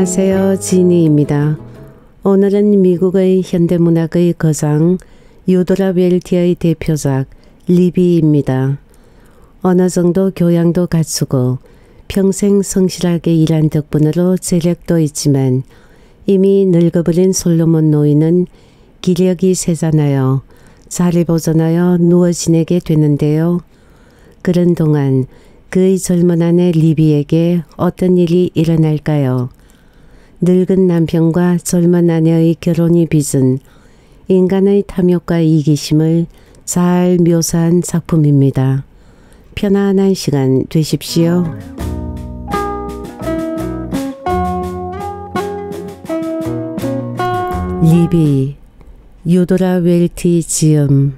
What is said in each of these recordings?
안녕하세요. 지니입니다. 오늘은 미국의 현대문학의 거장 유도라 웰티의 대표작 리비입니다. 어느 정도 교양도 갖추고 평생 성실하게 일한 덕분으로 재력도 있지만 이미 늙어버린 솔로몬 노인은 기력이 세잖아요. 자리 보존하여 누워 지내게 되는데요. 그런 동안 그의 젊은 아내 리비에게 어떤 일이 일어날까요? 늙은 남편과 젊은 아내의 결혼이 빚은 인간의 탐욕과 이기심을 잘 묘사한 작품입니다. 편안한 시간 되십시오. 리비, 유도라 웰티 지음.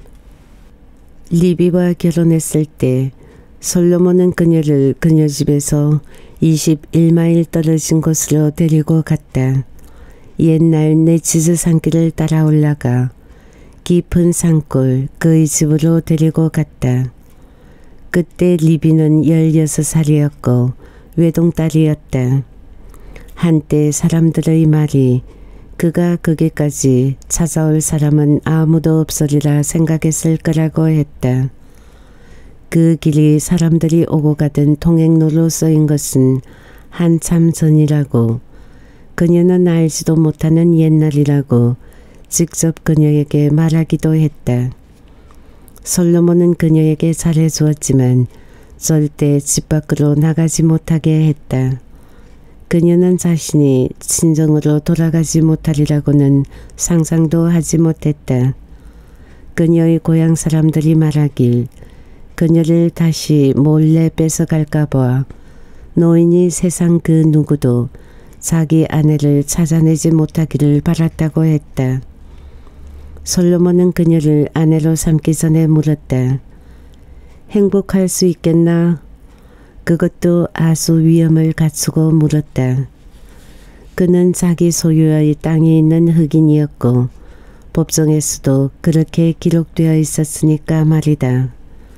리비와 결혼했을 때 솔로몬은 그녀를 그녀 집에서 21마일 떨어진 곳으로 데리고 갔다. 옛날 네치즈 산길을 따라 올라가 깊은 산골 그의 집으로 데리고 갔다. 그때 리비는 16살이었고 외동딸이었다. 한때 사람들의 말이 그가 거기까지 찾아올 사람은 아무도 없으리라 생각했을 거라고 했다. 그 길이 사람들이 오고 가던 통행로로 쓰인 것은 한참 전이라고, 그녀는 알지도 못하는 옛날이라고 직접 그녀에게 말하기도 했다. 솔로몬은 그녀에게 잘해주었지만 절대 집 밖으로 나가지 못하게 했다. 그녀는 자신이 친정으로 돌아가지 못하리라고는 상상도 하지 못했다. 그녀의 고향 사람들이 말하길 그녀를 다시 몰래 뺏어갈까 봐 노인이 세상 그 누구도 자기 아내를 찾아내지 못하기를 바랐다고 했다. 솔로몬은 그녀를 아내로 삼기 전에 물었다. 행복할 수 있겠나? 그것도 아주 위험을 갖추고 물었다. 그는 자기 소유의 땅이 있는 흑인이었고 법정에서도 그렇게 기록되어 있었으니까 말이다.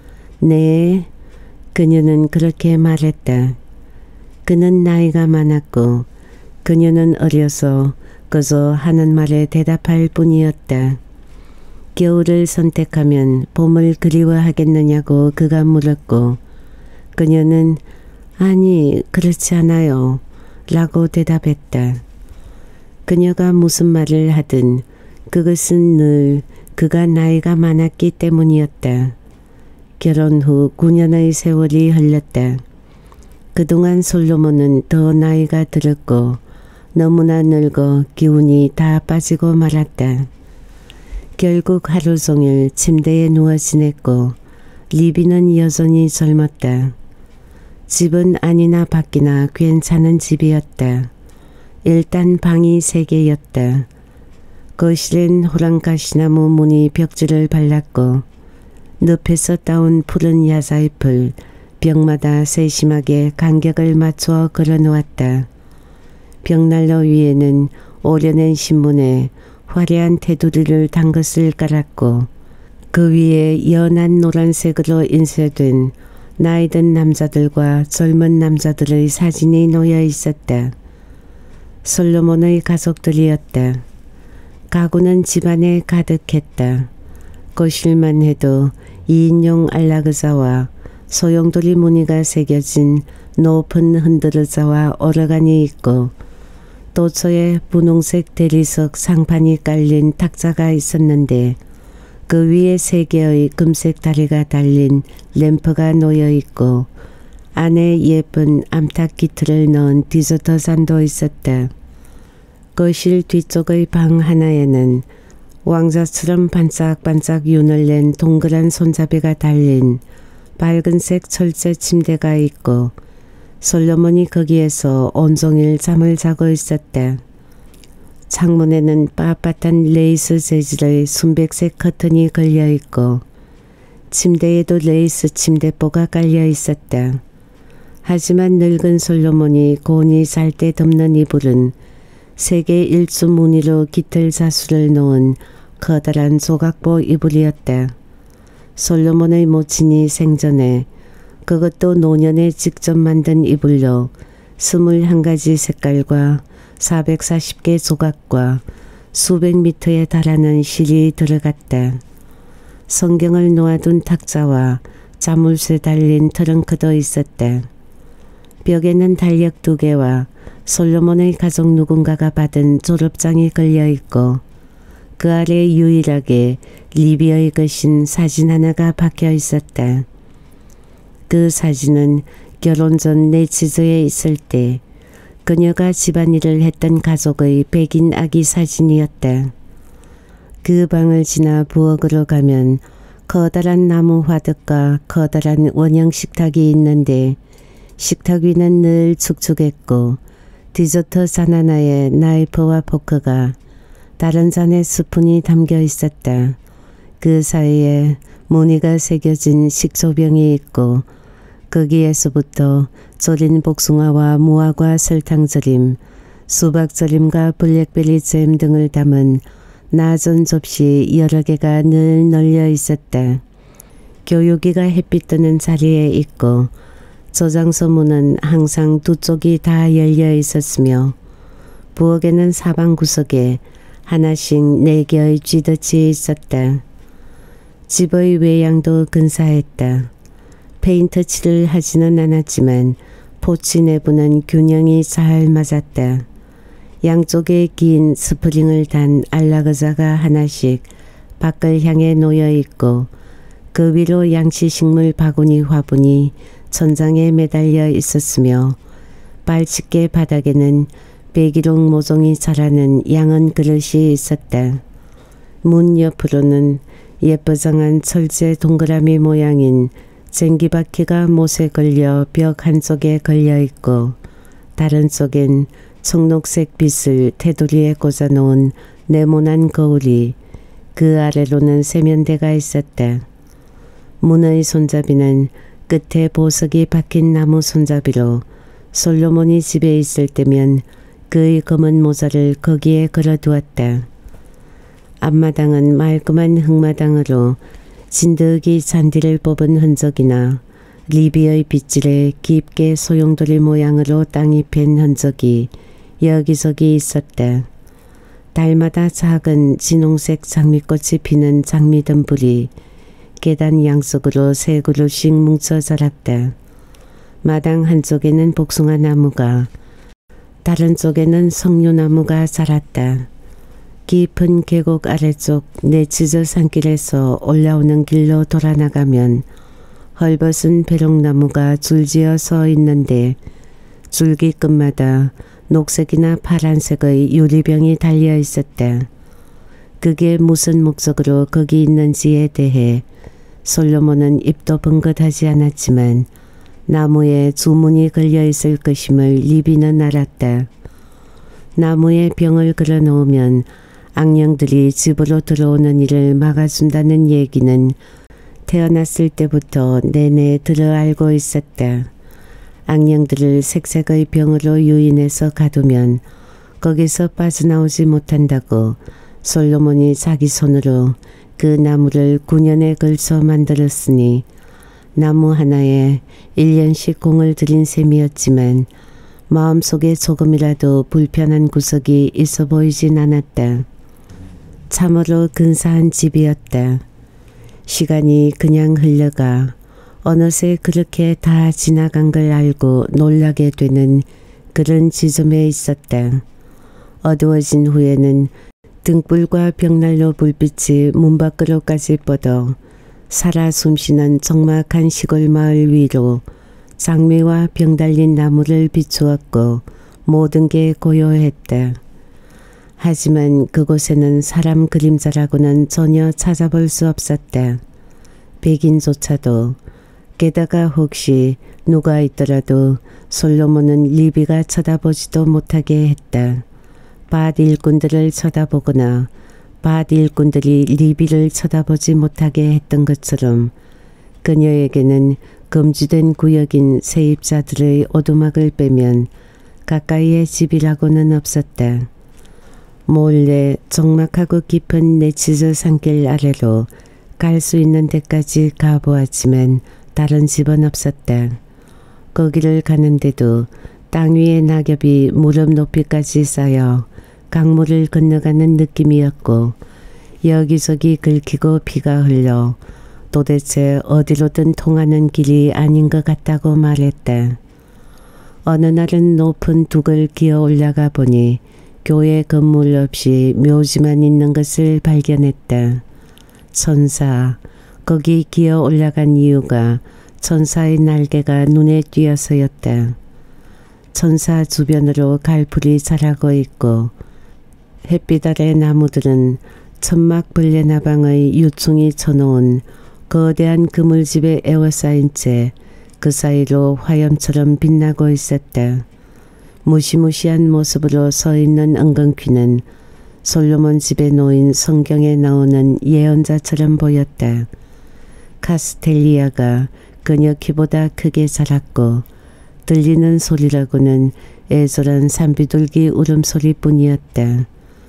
네, 그녀는 그렇게 말했다. 그는 나이가 많았고 그녀는 어려서 그저 하는 말에 대답할 뿐이었다. 겨울을 선택하면 봄을 그리워하겠느냐고 그가 물었고 그녀는 아니 그렇지 않아요 라고 대답했다. 그녀가 무슨 말을 하든 그것은 늘 그가 나이가 많았기 때문이었다. 결혼 후 9년의 세월이 흘렀다. 그동안 솔로몬은 더 나이가 들었고 너무나 늙어 기운이 다 빠지고 말았다. 결국 하루 종일 침대에 누워 지냈고 리비는 여전히 젊었다. 집은 안이나 밖이나 괜찮은 집이었다. 일단 방이 3개였다. 거실엔 호랑가시나무 무늬 벽지를 발랐고 늪에서 따온 푸른 야자잎을 벽마다 세심하게 간격을 맞추어 걸어놓았다. 벽난로 위에는 오려낸 신문에 화려한 테두리를 단 것을 깔았고 그 위에 연한 노란색으로 인쇄된 나이든 남자들과 젊은 남자들의 사진이 놓여 있었다. 솔로몬의 가족들이었다. 가구는 집안에 가득했다. 거실만 해도 2인용 안락의자와 소용돌이 무늬가 새겨진 높은 흔들의자와 오르간이 있고 도처에 분홍색 대리석 상판이 깔린 탁자가 있었는데 그 위에 3개의 금색 다리가 달린 램프가 놓여 있고 안에 예쁜 암탉 기틀을 넣은 디저트 잔도 있었다. 거실 뒤쪽의 방 하나에는 왕자처럼 반짝반짝 윤을 낸 동그란 손잡이가 달린 밝은색 철제 침대가 있고 솔로몬이 거기에서 온종일 잠을 자고 있었다. 창문에는 빳빳한 레이스 재질의 순백색 커튼이 걸려있고 침대에도 레이스 침대보가 깔려 있었다. 하지만 늙은 솔로몬이 곤히 잘 때 덮는 이불은 세계 일주 무늬로 깃털 자수를 놓은 커다란 조각보 이불이었다. 솔로몬의 모친이 생전에 그것도 노년에 직접 만든 이불로 21가지 색깔과 440개 조각과 수백 미터에 달하는 실이 들어갔다. 성경을 놓아둔 탁자와 자물쇠 달린 트렁크도 있었다. 벽에는 달력 2개와 솔로몬의 가족 누군가가 받은 졸업장이 걸려있고 그 아래 유일하게 리비의 것인 사진 하나가 박혀 있었다. 그 사진은 결혼 전 네치즈에 있을 때 그녀가 집안일을 했던 가족의 백인 아기 사진이었다. 그 방을 지나 부엌으로 가면 커다란 나무 화덕과 커다란 원형 식탁이 있는데 식탁 위는 늘 축축했고 디저트 잔 하나에 나이프와 포크가 다른 잔에 스푼이 담겨 있었다. 그 사이에 무늬가 새겨진 식초병이 있고 거기에서부터 졸인 복숭아와 무화과 설탕절임, 수박절임과 블랙베리 잼 등을 담은 나전 접시 여러 개가 늘 널려 있었다. 교육기가 햇빛 뜨는 자리에 있고 저장소 문은 항상 2쪽이 다 열려 있었으며 부엌에는 사방 구석에 하나씩 4개의 쥐덫이 있었다. 집의 외양도 근사했다. 페인트 칠을 하지는 않았지만 포치 내부는 균형이 잘 맞았다. 양쪽에 긴 스프링을 단 안락의자가 하나씩 밖을 향해 놓여 있고 그 위로 양치식물 바구니 화분이 천장에 매달려 있었으며 빨치개 바닥에는 배기록 모종이 자라는 양은 그릇이 있었다. 문 옆으로는 예쁘장한 철제 동그라미 모양인 쟁기바퀴가 못에 걸려 벽 한쪽에 걸려 있고 다른 쪽엔 청록색 빗을 테두리에 꽂아놓은 네모난 거울이 그 아래로는 세면대가 있었다. 문의 손잡이는 끝에 보석이 박힌 나무 손잡이로 솔로몬이 집에 있을 때면 그의 검은 모자를 거기에 걸어두었다. 앞마당은 말끔한 흙마당으로 진드기 잔디를 뽑은 흔적이나 리비의 빗질에 깊게 소용돌이 모양으로 땅이 팬 흔적이 여기저기 있었다. 달마다 작은 진홍색 장미꽃이 피는 장미등불이 계단 양쪽으로 3그루씩 뭉쳐 자랐다. 마당 한쪽에는 복숭아 나무가 다른 쪽에는 석류나무가 자랐다. 깊은 계곡 아래쪽 네치즈 산길에서 올라오는 길로 돌아나가면 헐벗은 배롱나무가 줄지어 서 있는데 줄기 끝마다 녹색이나 파란색의 유리병이 달려 있었다. 그게 무슨 목적으로 거기 있는지에 대해 솔로몬은 입도 번긋하지 않았지만 나무에 주문이 걸려 있을 것임을 리비는 알았다. 나무에 병을 걸어 놓으면 악령들이 집으로 들어오는 일을 막아준다는 얘기는 태어났을 때부터 내내 들어 알고 있었다. 악령들을 색색의 병으로 유인해서 가두면 거기서 빠져나오지 못한다고 솔로몬이 자기 손으로 그 나무를 9년에 걸쳐 만들었으니 나무 하나에 1년씩 공을 들인 셈이었지만 마음속에 조금이라도 불편한 구석이 있어 보이진 않았다. 참으로 근사한 집이었다. 시간이 그냥 흘러가 어느새 그렇게 다 지나간 걸 알고 놀라게 되는 그런 지점에 있었다. 어두워진 후에는 등불과 벽난로 불빛이 문 밖으로까지 뻗어 살아 숨쉬는 적막한 시골 마을 위로 장미와 병 달린 나무를 비추었고 모든 게 고요했다. 하지만 그곳에는 사람 그림자라고는 전혀 찾아볼 수 없었다. 백인조차도. 게다가 혹시 누가 있더라도 솔로몬은 리비가 쳐다보지도 못하게 했다. 밭 일꾼들을 쳐다보거나 밭 일꾼들이 리비를 쳐다보지 못하게 했던 것처럼 그녀에게는 금지된 구역인 세입자들의 오두막을 빼면 가까이의 집이라고는 없었다. 몰래 적막하고 깊은 네치즈 산길 아래로 갈 수 있는 데까지 가보았지만 다른 집은 없었다. 거기를 가는데도 땅 위의 낙엽이 무릎 높이까지 쌓여 강물을 건너가는 느낌이었고 여기저기 긁히고 피가 흘러 도대체 어디로든 통하는 길이 아닌 것 같다고 말했대. 어느 날은 높은 둑을 기어 올라가 보니 교회 건물 없이 묘지만 있는 것을 발견했대. 천사, 거기 기어 올라간 이유가 천사의 날개가 눈에 띄어서였대. 천사 주변으로 갈풀이 자라고 있고 햇빛 아래 나무들은 천막벌레나방의 유충이 쳐놓은 거대한 그물집에 에워싸인 채 그 사이로 화염처럼 빛나고 있었대. 무시무시한 모습으로 서 있는 엉겅퀴는 솔로몬 집에 놓인 성경에 나오는 예언자처럼 보였대. 카스텔리아가 그녀 키보다 크게 자랐고 들리는 소리라고는 애절한 산비둘기 울음소리뿐이었대.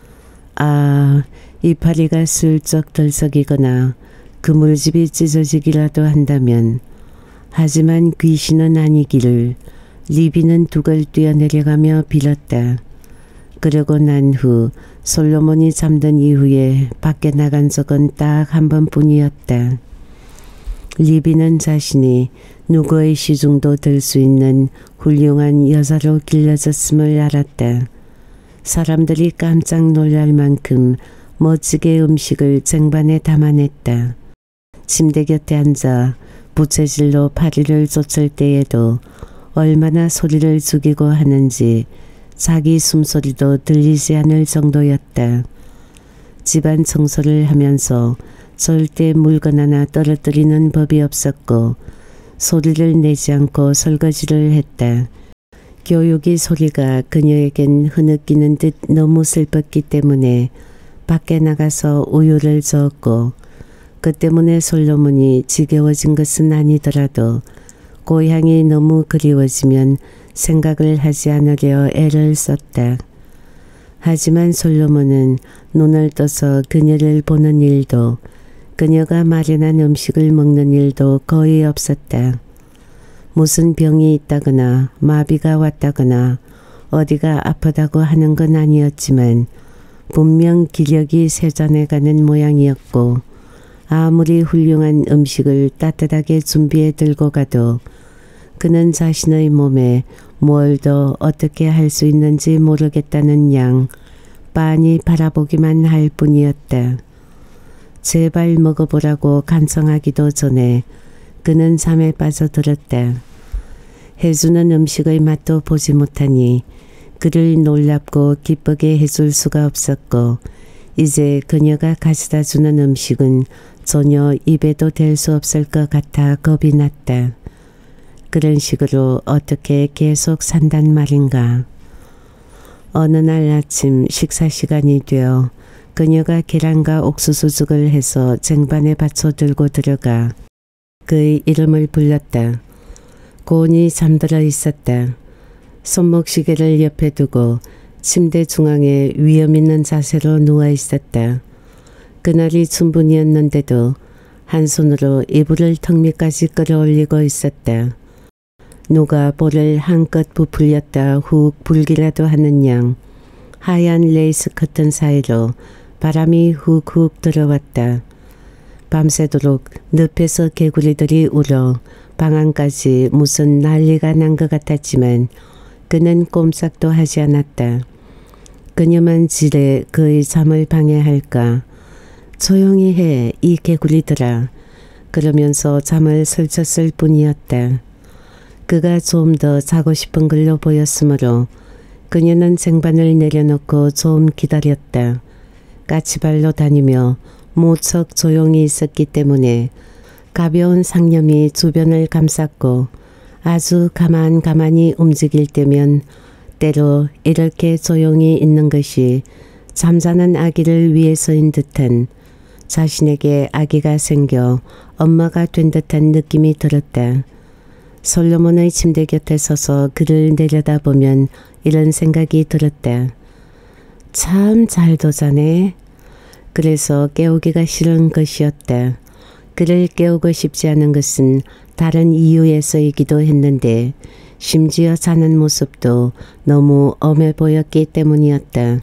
아, 이파리가 슬쩍 들썩이거나 그물집이 찢어지기라도 한다면. 하지만 귀신은 아니기를 리비는 둑을 뛰어내려가며 빌었다. 그러고 난 후 솔로몬이 잠든 이후에 밖에 나간 적은 딱 한 번뿐이었다. 리비는 자신이 누구의 시중도 들 수 있는 훌륭한 여자로 길러졌음을 알았다. 사람들이 깜짝 놀랄 만큼 멋지게 음식을 쟁반에 담아냈다. 침대 곁에 앉아 부채질로 파리를 쫓을 때에도 얼마나 소리를 죽이고 하는지 자기 숨소리도 들리지 않을 정도였다. 집안 청소를 하면서 절대 물건 하나 떨어뜨리는 법이 없었고 소리를 내지 않고 설거지를 했다. 교육이 소리가 그녀에겐 흐느끼는 듯 너무 슬펐기 때문에 밖에 나가서 우유를 저었고 그 때문에 솔로몬이 지겨워진 것은 아니더라도 고향이 너무 그리워지면 생각을 하지 않으려 애를 썼다. 하지만 솔로몬은 눈을 떠서 그녀를 보는 일도 그녀가 마련한 음식을 먹는 일도 거의 없었다. 무슨 병이 있다거나 마비가 왔다거나 어디가 아프다고 하는 건 아니었지만 분명 기력이 쇠잔해가는 모양이었고 아무리 훌륭한 음식을 따뜻하게 준비해 들고 가도 그는 자신의 몸에 뭘 더 어떻게 할 수 있는지 모르겠다는 양 빤히 바라보기만 할 뿐이었다. 제발 먹어보라고 간청하기도 전에 그는 잠에 빠져들었다. 해주는 음식의 맛도 보지 못하니 그를 놀랍고 기쁘게 해줄 수가 없었고 이제 그녀가 가져다 주는 음식은 전혀 입에도 댈 수 없을 것 같아 겁이 났다. 그런 식으로 어떻게 계속 산단 말인가. 어느 날 아침 식사 시간이 되어 그녀가 계란과 옥수수죽을 해서 쟁반에 받쳐 들고 들어가 그의 이름을 불렀다. 고은이 잠들어 있었다. 손목시계를 옆에 두고 침대 중앙에 위험 있는 자세로 누워 있었다. 그날이 춘분이었는데도 한 손으로 이불을 턱 밑까지 끌어올리고 있었다. 누가 볼을 한껏 부풀렸다 훅 불기라도 하는 양 하얀 레이스 커튼 사이로 바람이 훅훅 들어왔다. 밤새도록 늪에서 개구리들이 울어 방 안까지 무슨 난리가 난 것 같았지만 그는 꼼짝도 하지 않았다. 그녀만 지레 그의 잠을 방해할까. 조용히 해, 이 개구리들아. 그러면서 잠을 설쳤을 뿐이었다. 그가 좀 더 자고 싶은 걸로 보였으므로 그녀는 쟁반을 내려놓고 좀 기다렸다. 까치발로 다니며 무척 조용히 있었기 때문에 가벼운 상념이 주변을 감쌌고 아주 가만히 움직일 때면 때로 이렇게 조용히 있는 것이 잠자는 아기를 위해서인 듯한 자신에게 아기가 생겨 엄마가 된 듯한 느낌이 들었다. 솔로몬의 침대 곁에 서서 그를 내려다보면 이런 생각이 들었다. 참 잘도 자네. 그래서 깨우기가 싫은 것이었다. 그를 깨우고 싶지 않은 것은 다른 이유에서이기도 했는데 심지어 자는 모습도 너무 엄해 보였기 때문이었다.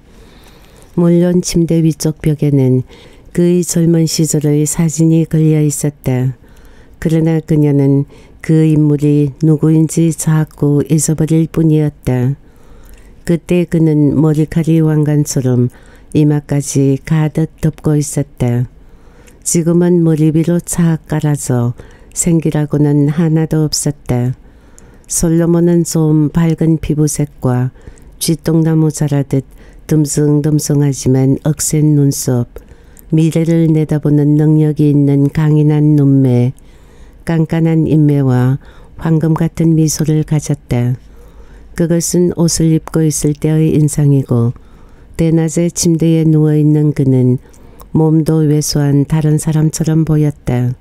물론 침대 위쪽 벽에는 그의 젊은 시절의 사진이 걸려 있었다. 그러나 그녀는 그 인물이 누구인지 자꾸 잊어버릴 뿐이었다. 그때 그는 머리카락이 왕관처럼 이마까지 가득 덮고 있었다. 지금은 머리 위로 착 깔아져 생기라고는 하나도 없었다. 솔로몬은 좀 밝은 피부색과 쥐똥나무 자라듯 듬성듬성하지만 억센 눈썹, 미래를 내다보는 능력이 있는 강인한 눈매, 깐깐한 인매와 황금 같은 미소를 가졌다. 그것은 옷을 입고 있을 때의 인상이고 대낮에 침대에 누워있는 그는 몸도 왜소한 다른 사람처럼 보였다.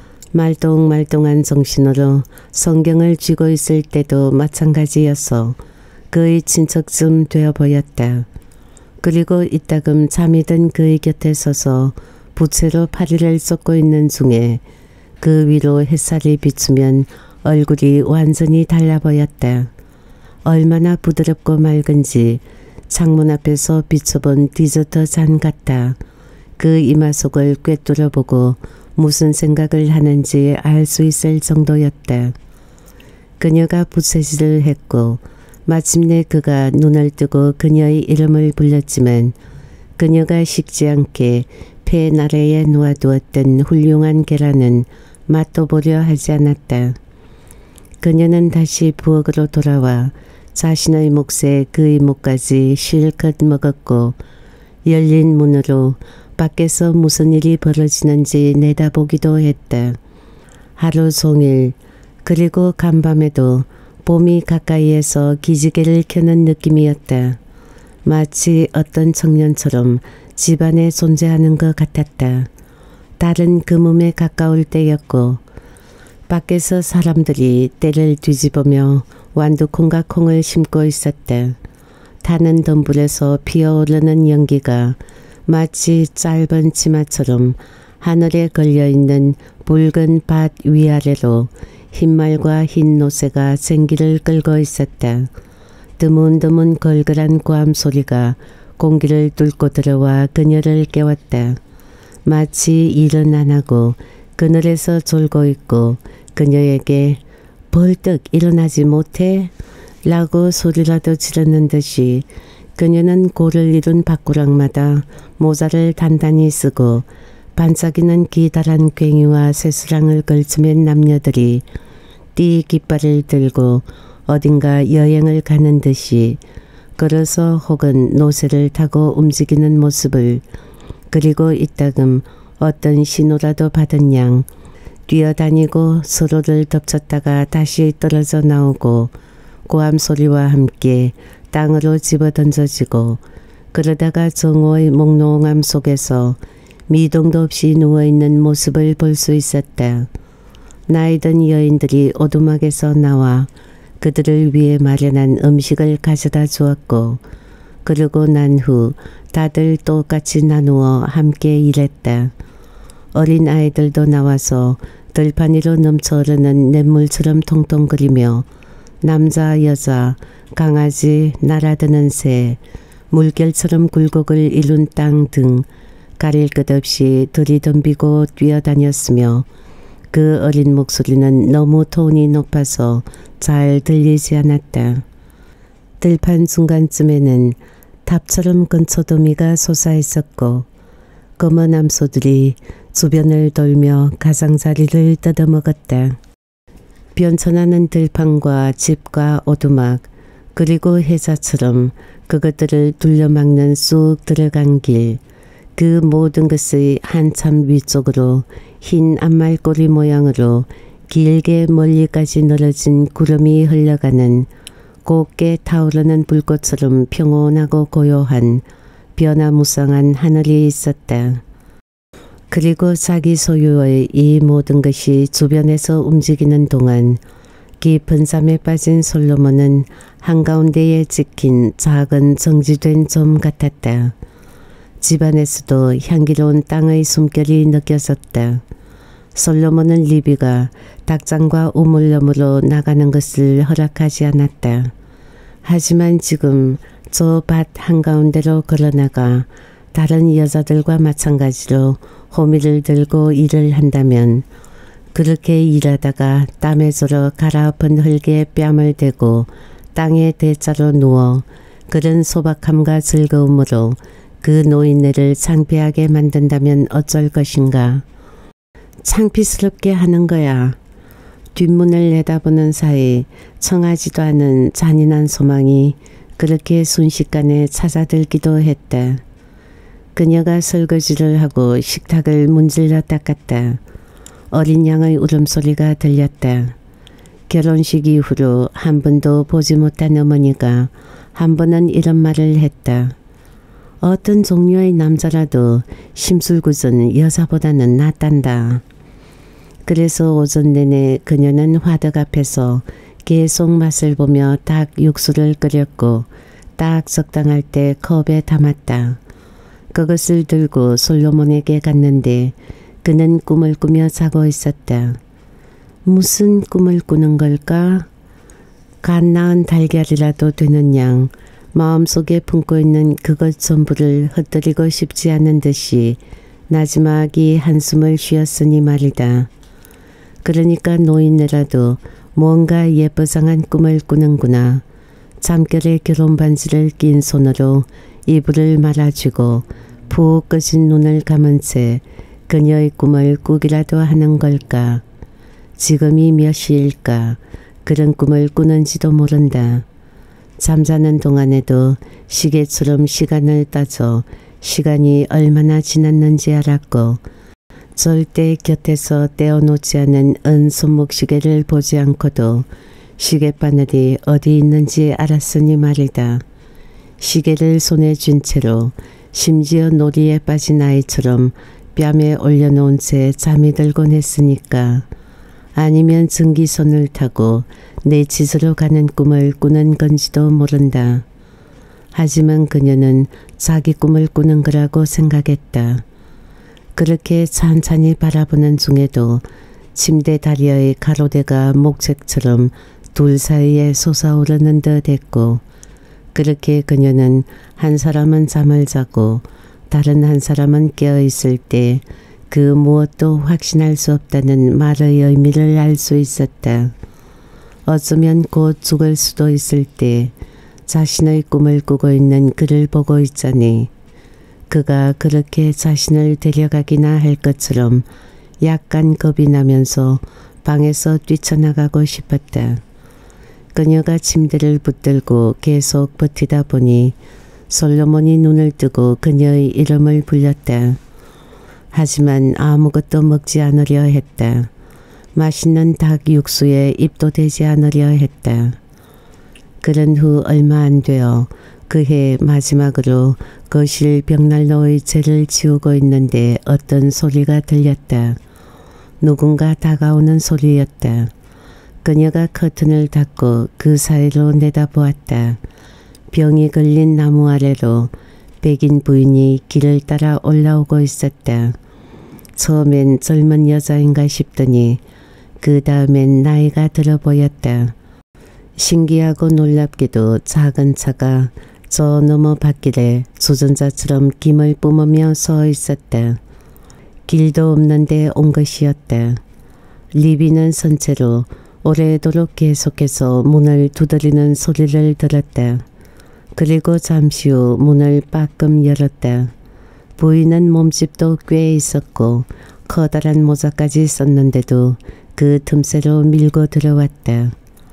말똥말똥한 정신으로 성경을 쥐고 있을 때도 마찬가지였어 그의 친척쯤 되어 보였다. 그리고 이따금 잠이 든 그의 곁에 서서 부채로 파리를 쏟고 있는 중에 그 위로 햇살이 비추면 얼굴이 완전히 달라 보였다. 얼마나 부드럽고 맑은지 창문 앞에서 비춰본 디저트 잔 같다. 그 이마 속을 꿰뚫어 보고 무슨 생각을 하는지 알 수 있을 정도였다. 그녀가 부채질을 했고 마침내 그가 눈을 뜨고 그녀의 이름을 불렀지만 그녀가 식지 않게 팬 아래에 놓아두었던 훌륭한 계란은 맛도 보려 하지 않았다. 그녀는 다시 부엌으로 돌아와 자신의 몫에 그의 목까지 실컷 먹었고 열린 문으로 밖에서 무슨 일이 벌어지는지 내다보기도 했다. 하루 종일 그리고 간밤에도 봄이 가까이에서 기지개를 켜는 느낌이었다. 마치 어떤 청년처럼 집안에 존재하는 것 같았다. 달은 금음에 가까울 때였고 밖에서 사람들이 때를 뒤집으며 완두콩과 콩을 심고 있었다. 타는 덤불에서 피어오르는 연기가 마치 짧은 치마처럼 하늘에 걸려있는 붉은 밭 위아래로 흰말과 흰 노새가 생기를 끌고 있었다. 드문드문 걸걸한 고함 소리가 공기를 뚫고 들어와 그녀를 깨웠다. 마치 일은 안 하고 그늘에서 졸고 있고 그녀에게 벌떡 일어나지 못해? 라고 소리라도 지르는 듯이 그녀는 골을 이룬 밭구락마다 모자를 단단히 쓰고 반짝이는 기다란 괭이와 쇠수랑을 걸치맨 남녀들이 띠 깃발을 들고 어딘가 여행을 가는 듯이 걸어서 혹은 노새를 타고 움직이는 모습을 그리고 이따금 어떤 신호라도 받은 양 뛰어다니고 서로를 덮쳤다가 다시 떨어져 나오고 고함 소리와 함께 땅으로 집어던져지고 그러다가 정오의 몽롱함 속에서 미동도 없이 누워있는 모습을 볼 수 있었다. 나이든 여인들이 오두막에서 나와 그들을 위해 마련한 음식을 가져다 주었고 그러고 난 후 다들 똑같이 나누어 함께 일했다. 어린 아이들도 나와서 들판 위로 넘쳐흐르는 냇물처럼 통통거리며 남자, 여자, 강아지, 날아드는 새, 물결처럼 굴곡을 이룬 땅 등 가릴 것 없이 들이덤비고 뛰어다녔으며 그 어린 목소리는 너무 톤이 높아서 잘 들리지 않았다. 들판 중간쯤에는 탑처럼 건초더미가 솟아있었고 검은 암소들이 주변을 돌며 가장자리를 뜯어먹었다. 변천하는 들판과 집과 오두막 그리고 해자처럼 그것들을 둘러막는 쑥 들어간 길, 그 모든 것의 한참 위쪽으로 흰 앞말꼬리 모양으로 길게 멀리까지 늘어진 구름이 흘러가는 곱게 타오르는 불꽃처럼 평온하고 고요한 변화무쌍한 하늘이 있었다. 그리고 자기 소유의 이 모든 것이 주변에서 움직이는 동안 깊은 잠에 빠진 솔로몬은 한가운데에 찍힌 작은 정지된 점 같았다. 집안에서도 향기로운 땅의 숨결이 느껴졌다. 솔로몬은 리비가 닭장과 우물염으로 나가는 것을 허락하지 않았다. 하지만 지금 저 밭 한가운데로 걸어나가 다른 여자들과 마찬가지로 호미를 들고 일을 한다면 그렇게 일하다가 땀에 절어 가라앉은 흙에 뺨을 대고 땅에 대자로 누워 그런 소박함과 즐거움으로 그 노인네를 창피하게 만든다면 어쩔 것인가. 창피스럽게 하는 거야. 뒷문을 내다보는 사이 청하지도 않은 잔인한 소망이 그렇게 순식간에 찾아들기도 했다. 그녀가 설거지를 하고 식탁을 문질러 닦았다. 어린 양의 울음소리가 들렸다. 결혼식 이후로 한 번도 보지 못한 어머니가 한 번은 이런 말을 했다. 어떤 종류의 남자라도 심술궂은 여자보다는 낫단다. 그래서 오전 내내 그녀는 화덕 앞에서 계속 맛을 보며 닭 육수를 끓였고 딱 적당할 때 컵에 담았다. 그것을 들고 솔로몬에게 갔는데 그는 꿈을 꾸며 자고 있었다. 무슨 꿈을 꾸는 걸까? 갓 낳은 달걀이라도 되는 양 마음속에 품고 있는 그것 전부를 흩뜨리고 싶지 않은 듯이 나지막이 한숨을 쉬었으니 말이다. 그러니까 노인네라도 뭔가 예쁘장한 꿈을 꾸는구나. 잠결에 결혼 반지를 낀 손으로 이불을 말아주고 푹 꺼진 눈을 감은 채 그녀의 꿈을 꾸기라도 하는 걸까. 지금이 몇 시일까. 그런 꿈을 꾸는지도 모른다. 잠자는 동안에도 시계처럼 시간을 따져 시간이 얼마나 지났는지 알았고 절대 곁에서 떼어놓지 않은 손목시계를 보지 않고도 시계바늘이 어디 있는지 알았으니 말이다. 시계를 손에 쥔 채로 심지어 놀이에 빠진 아이처럼 뺨에 올려놓은 채 잠이 들곤 했으니까. 아니면 증기선을 타고 내 짓으로 가는 꿈을 꾸는 건지도 모른다. 하지만 그녀는 자기 꿈을 꾸는 거라고 생각했다. 그렇게 찬찬히 바라보는 중에도 침대 다리의 가로대가 목책처럼 둘 사이에 솟아오르는 듯 했고 그렇게 그녀는 한 사람은 잠을 자고 다른 한 사람은 깨어있을 때 그 무엇도 확신할 수 없다는 말의 의미를 알 수 있었다. 어쩌면 곧 죽을 수도 있을 때 자신의 꿈을 꾸고 있는 그를 보고 있자니 그가 그렇게 자신을 데려가기나 할 것처럼 약간 겁이 나면서 방에서 뛰쳐나가고 싶었다. 그녀가 침대를 붙들고 계속 버티다 보니 솔로몬이 눈을 뜨고 그녀의 이름을 불렀다. 하지만 아무것도 먹지 않으려 했다. 맛있는 닭 육수에 입도 대지 않으려 했다. 그런 후 얼마 안 되어 그해 마지막으로 거실 벽난로의 재를 치우고 있는데 어떤 소리가 들렸다. 누군가 다가오는 소리였다. 그녀가 커튼을 닫고 그 사이로 내다보았다. 병이 걸린 나무 아래로 백인 부인이 길을 따라 올라오고 있었다. 처음엔 젊은 여자인가 싶더니 그 다음엔 나이가 들어 보였다. 신기하고 놀랍게도 작은 차가 저 너머 밭길에 주전자처럼 김을 뿜으며 서 있었다. 길도 없는데 온 것이었다. 리비는 선체로 오래도록 계속해서 문을 두드리는 소리를 들었다. 그리고 잠시 후 문을 빠끔 열었다. 부인은 몸집도 꽤 있었고 커다란 모자까지 썼는데도 그 틈새로 밀고 들어왔다.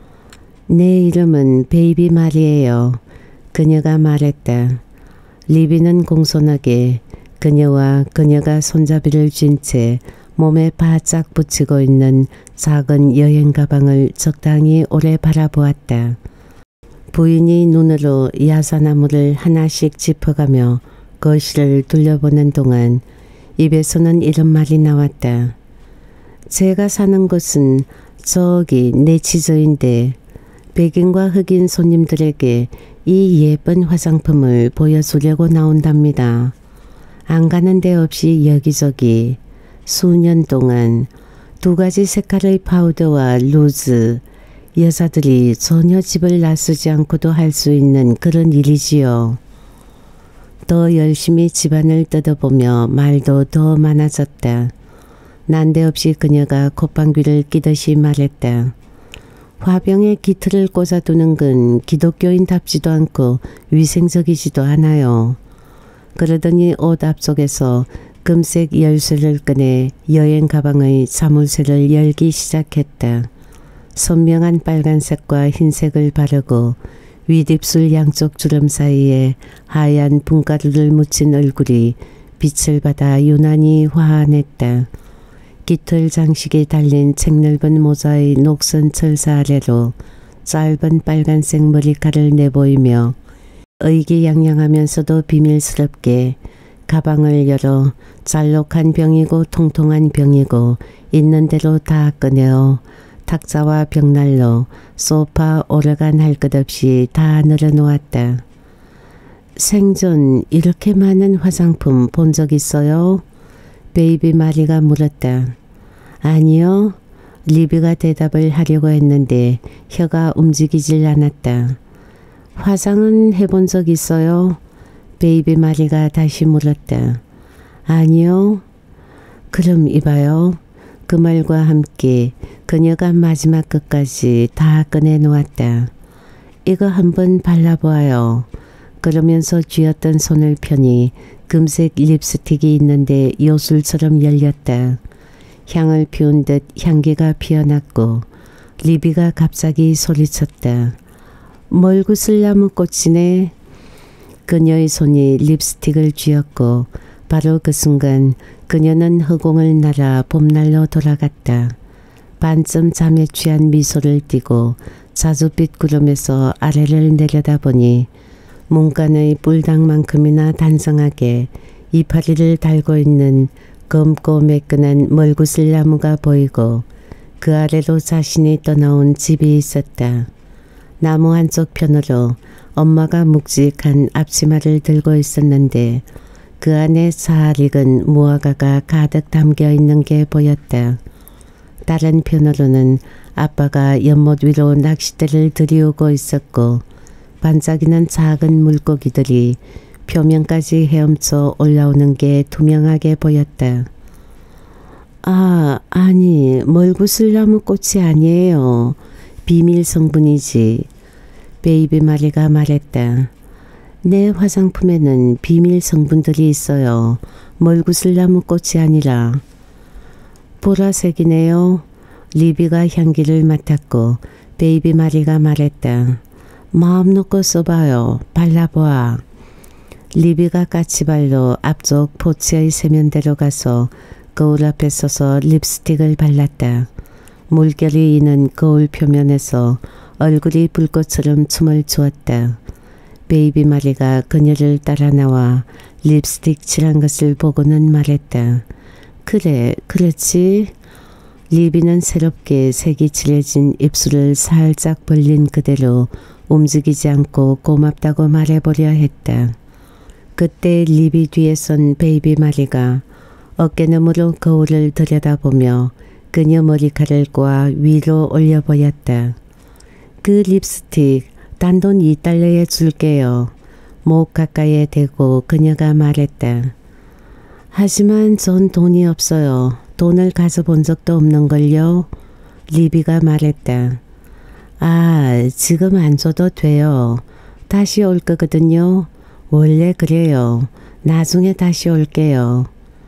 내 이름은 베이비 말이에요. 그녀가 말했다. 리비는 공손하게 그녀와 그녀가 손잡이를 쥔 채 몸에 바짝 붙이고 있는 작은 여행 가방을 적당히 오래 바라보았다. 부인이 눈으로 야자나무를 하나씩 짚어가며 거실을 둘러보는 동안 입에서는 이런 말이 나왔다. 제가 사는 곳은 저기 내치저인데 백인과 흑인 손님들에게 이 예쁜 화장품을 보여주려고 나온답니다. 안 가는 데 없이 여기저기 수년 동안 두 가지 색깔의 파우더와 루즈, 여자들이 전혀 집을 나서지 않고도 할 수 있는 그런 일이지요. 더 열심히 집안을 뜯어보며 말도 더 많아졌다. 난데없이 그녀가 콧방귀를 끼듯이 말했다. 화병에 기틀을 꽂아두는 건 기독교인답지도 않고 위생적이지도 않아요. 그러더니 옷 앞속에서 금색 열쇠를 꺼내 여행 가방의 자물쇠를 열기 시작했다. 선명한 빨간색과 흰색을 바르고 윗입술 양쪽 주름 사이에 하얀 분가루를 묻힌 얼굴이 빛을 받아 유난히 화환했다. 깃털 장식이 달린 책넓은 모자의 녹슨 철사 아래로 짧은 빨간색 머리카락을 내보이며 의기양양하면서도 비밀스럽게 가방을 열어 잘록한 병이고 통통한 병이고 있는 대로 다 꺼내어 탁자와 벽난로, 소파, 오르간 할 것 없이 다 늘어놓았다. 생전 이렇게 많은 화장품 본 적 있어요? 베이비 마리가 물었다. 아니요. 리비가 대답을 하려고 했는데 혀가 움직이질 않았다. 화장은 해본 적 있어요? 베이비 마리가 다시 물었다. 아니요. 그럼 이봐요. 그 말과 함께 그녀가 마지막 끝까지 다 꺼내놓았다. 이거 한번 발라보아요. 그러면서 쥐었던 손을 펴니 금색 립스틱이 있는데 요술처럼 열렸다. 향을 피운 듯 향기가 피어났고 리비가 갑자기 소리쳤다. 멀구슬나무 꽃이네. 그녀의 손이 립스틱을 쥐었고 바로 그 순간 그녀는 허공을 날아 봄날로 돌아갔다. 반쯤 잠에 취한 미소를 띠고 자줏빛 구름에서 아래를 내려다보니 문간의 뿔당만큼이나 단성하게 이파리를 달고 있는 검고 매끈한 멀구슬나무가 보이고 그 아래로 자신이 떠나온 집이 있었다. 나무 한쪽 편으로 엄마가 묵직한 앞치마를 들고 있었는데 그 안에 잘 익은 무화과가 가득 담겨 있는 게 보였다. 다른 편으로는 아빠가 연못 위로 낚싯대를 들이오고 있었고 반짝이는 작은 물고기들이 표면까지 헤엄쳐 올라오는 게 투명하게 보였다. 아니 멀구슬나무 꽃이 아니에요. 비밀 성분이지. 베이비 마리가 말했다. 내 화장품에는 비밀 성분들이 있어요. 멀구슬나무 꽃이 아니라. 보라색이네요. 리비가 향기를 맡았고 베이비 마리가 말했다. 마음 놓고 써봐요. 발라보아. 리비가 까치발로 앞쪽 포치의 세면대로 가서 거울 앞에 서서 립스틱을 발랐다. 물결이 이는 거울 표면에서 얼굴이 불꽃처럼 춤을 추었다. 베이비 마리가 그녀를 따라 나와 립스틱 칠한 것을 보고는 말했다. 그래, 그렇지. 리비는 새롭게 색이 칠해진 입술을 살짝 벌린 그대로 움직이지 않고 고맙다고 말해보려 했다. 그때 리비 뒤에 선 베이비 마리가 어깨너머로 거울을 들여다보며 그녀 머리카락을 꼬아 위로 올려 보였다. 그 립스틱 단돈 $2에 줄게요. 목 가까이에 대고 그녀가 말했다. 하지만 전 돈이 없어요. 돈을 가져본 적도 없는걸요. 리비가 말했다. 지금 안 줘도 돼요. 다시 올 거거든요. 원래 그래요. 나중에 다시 올게요.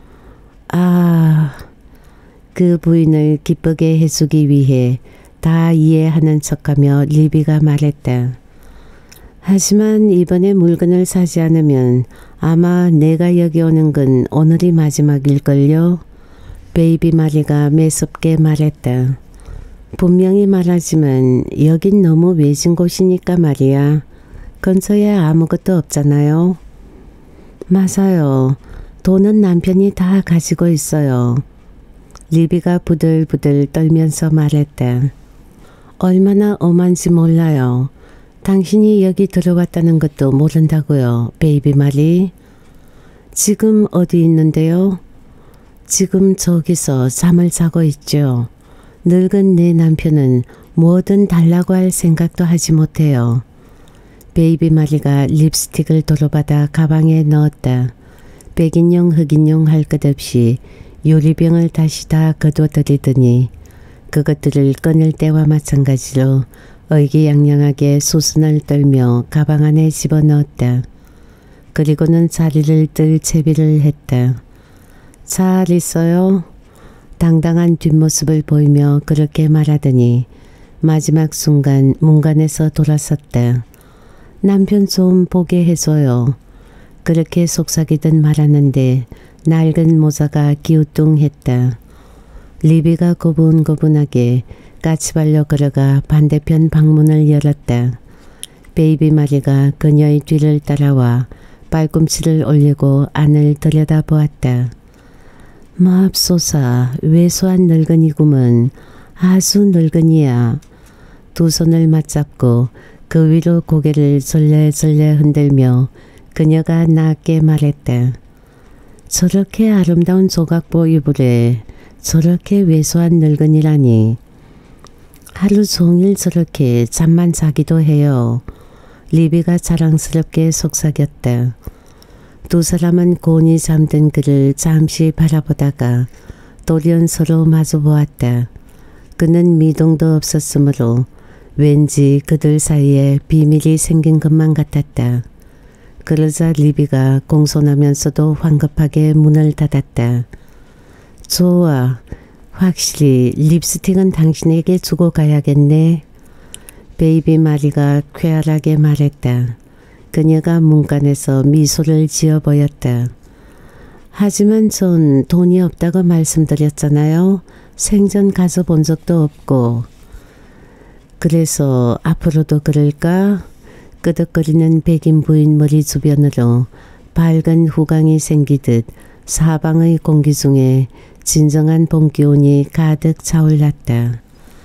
그 부인을 기쁘게 해주기 위해 다 이해하는 척하며 리비가 말했다. 하지만 이번에 물건을 사지 않으면 아마 내가 여기 오는 건 오늘이 마지막일걸요. 베이비 마리가 매섭게 말했다. 분명히 말하지만 여긴 너무 외진 곳이니까 말이야. 근처에 아무것도 없잖아요. 맞아요. 돈은 남편이 다 가지고 있어요. 리비가 부들부들 떨면서 말했다. 얼마나 엄한지 몰라요. 당신이 여기 들어왔다는 것도 모른다고요. 베이비 마리. 지금 어디 있는데요? 지금 저기서 잠을 자고 있죠. 늙은 내 남편은 뭐든 달라고 할 생각도 하지 못해요. 베이비 마리가 립스틱을 도로받아 가방에 넣었다. 백인용 흑인용 할 것 없이 유리병을 다시 다 거둬들이더니 그것들을 꺼낼 때와 마찬가지로 의기양양하게 수순을 떨며 가방 안에 집어넣었다. 그리고는 자리를 뜰 채비를 했다. 잘 있어요? 당당한 뒷모습을 보이며 그렇게 말하더니 마지막 순간 문간에서 돌아섰다. 남편 좀 보게 해줘요. 그렇게 속삭이듯 말하는데 낡은 모자가 기우뚱했다. 리비가 고분고분하게 까치발로 걸어가 반대편 방문을 열었다. 베이비 마리가 그녀의 뒤를 따라와 발꿈치를 올리고 안을 들여다보았다. 맙소사, 왜소한 늙은이구먼. 아주 늙은이야. 두 손을 맞잡고 그 위로 고개를 절레절레 흔들며 그녀가 낮게 말했다. 저렇게 아름다운 조각보 이불에 저렇게 왜소한 늙은이라니. 하루 종일 저렇게 잠만 자기도 해요. 리비가 자랑스럽게 속삭였다. 두 사람은 곤히 잠든 그를 잠시 바라보다가 돌연 서로 마주보았다. 그는 미동도 없었으므로 왠지 그들 사이에 비밀이 생긴 것만 같았다. 그러자 리비가 공손하면서도 황급하게 문을 닫았다. 좋아. 확실히 립스틱은 당신에게 주고 가야겠네. 베이비 마리가 쾌활하게 말했다. 그녀가 문간에서 미소를 지어 보였다. 하지만 전 돈이 없다고 말씀드렸잖아요. 생전 가져본 적도 없고. 그래서 앞으로도 그럴까? 끄덕거리는 백인 부인 머리 주변으로 밝은 후광이 생기듯 사방의 공기 중에 진정한 봄 기운이 가득 차올랐다.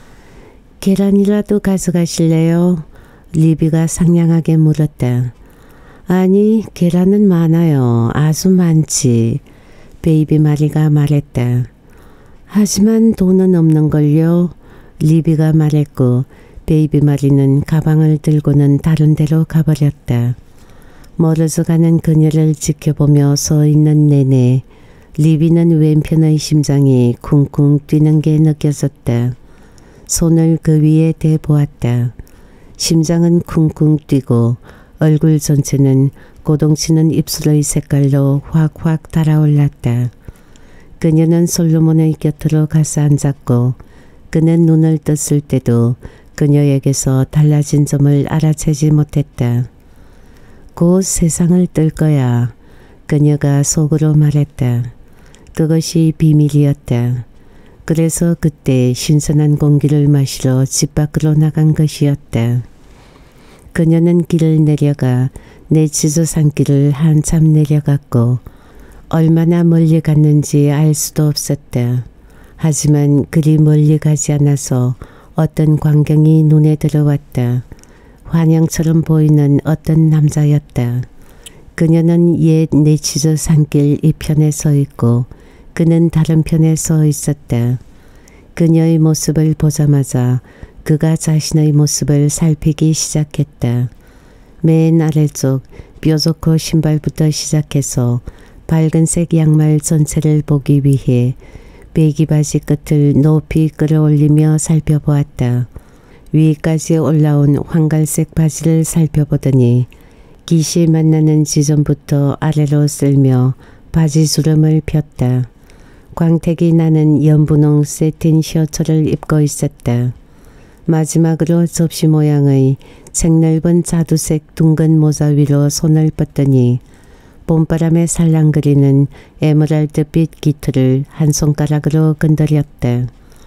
계란이라도 가져가실래요? 리비가 상냥하게 물었다. 아니, 계란은 많아요. 아주 많지. 베이비 마리가 말했다. 하지만 돈은 없는걸요. 리비가 말했고 베이비 마리는 가방을 들고는 다른 데로 가버렸다. 멀어져 가는 그녀를 지켜보며 서 있는 내내 리비는 왼편의 심장이 쿵쿵 뛰는 게 느껴졌다. 손을 그 위에 대보았다. 심장은 쿵쿵 뛰고 얼굴 전체는 고동치는 입술의 색깔로 확확 달아올랐다. 그녀는 솔로몬의 곁으로 가서 앉았고 그는 눈을 떴을 때도 그녀에게서 달라진 점을 알아채지 못했다. 곧 세상을 뜰 거야. 그녀가 속으로 말했다. 그것이 비밀이었다. 그래서 그때 신선한 공기를 마시러 집 밖으로 나간 것이었다. 그녀는 길을 내려가 네치즈 산길을 한참 내려갔고 얼마나 멀리 갔는지 알 수도 없었다. 하지만 그리 멀리 가지 않아서 어떤 광경이 눈에 들어왔다. 환영처럼 보이는 어떤 남자였다. 그녀는 옛 네치즈 산길 이편에 서 있고 그는 다른 편에 서 있었다. 그녀의 모습을 보자마자 그가 자신의 모습을 살피기 시작했다. 맨 아래쪽 뾰족한 신발부터 시작해서 밝은색 양말 전체를 보기 위해 배기바지 끝을 높이 끌어올리며 살펴보았다. 위까지 올라온 황갈색 바지를 살펴보더니 기시 만나는 지점부터 아래로 쓸며 바지 주름을 폈다. 광택이 나는 연분홍 세틴 셔츠를 입고 있었다. 마지막으로 접시 모양의 책넓은 자두색 둥근 모자 위로 손을 뻗더니 봄바람에 살랑거리는 에메랄드빛 깃털을 한 손가락으로 건드렸다.